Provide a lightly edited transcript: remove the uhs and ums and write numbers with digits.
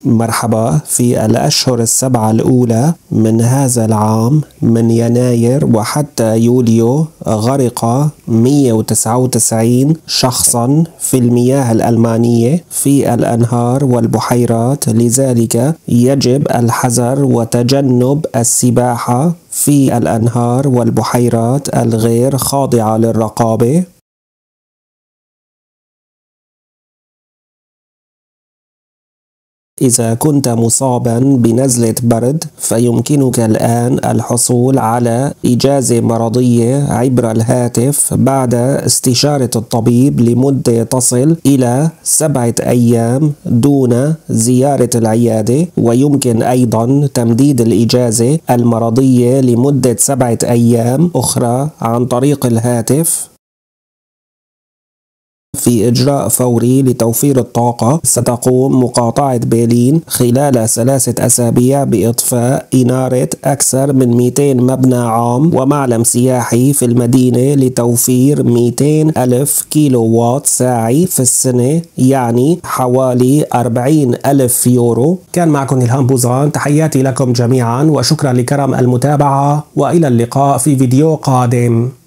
مرحبا. في الأشهر السبعة الأولى من هذا العام من يناير وحتى يوليو غرق 199 شخصا في المياه الألمانية في الأنهار والبحيرات، لذلك يجب الحذر وتجنب السباحة في الأنهار والبحيرات الغير خاضعة للرقابة. إذا كنت مصابا بنزلة برد فيمكنك الآن الحصول على إجازة مرضية عبر الهاتف بعد استشارة الطبيب لمدة تصل إلى 7 أيام دون زيارة العيادة، ويمكن أيضا تمديد الإجازة المرضية لمدة 7 أيام أخرى عن طريق الهاتف. في إجراء فوري لتوفير الطاقة، ستقوم مقاطعة برلين خلال 3 أسابيع بإطفاء إنارة أكثر من 200 مبنى عام ومعلم سياحي في المدينة لتوفير 200 ألف كيلو وات ساعي في السنة، يعني حوالي 40 ألف يورو. كان معكم إلهام بوزان، تحياتي لكم جميعا وشكرا لكرم المتابعة، وإلى اللقاء في فيديو قادم.